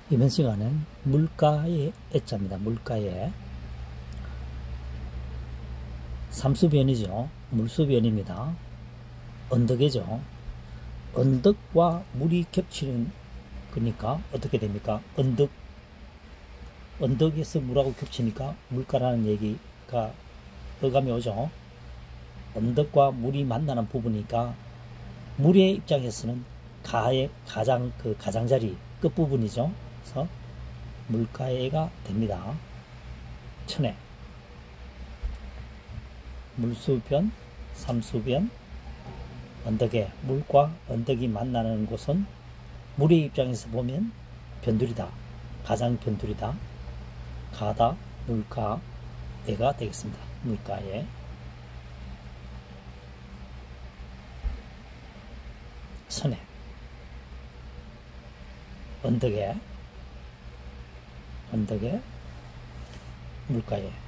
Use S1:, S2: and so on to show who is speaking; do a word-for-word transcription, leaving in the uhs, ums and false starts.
S1: 이번 시간은 물가의 애자입니다. 물가의 삼수변이죠. 물수변입니다. 언덕이죠. 언덕과 물이 겹치는 거니까 어떻게 됩니까? 언덕, 언덕에서 물하고 겹치니까 물가라는 얘기가 어감이 오죠. 언덕과 물이 만나는 부분이니까 물의 입장에서는 가의 가장 그 가장자리 끝부분이죠. 그래서 물가에가 됩니다. 천에 물수변, 삼수변, 언덕에 물과 언덕이 만나는 곳은 물의 입장에서 보면 변두리다, 가장 변두리다, 가다, 물가, 에가 되겠습니다. 물가에 선에 언덕에 언덕에 물가에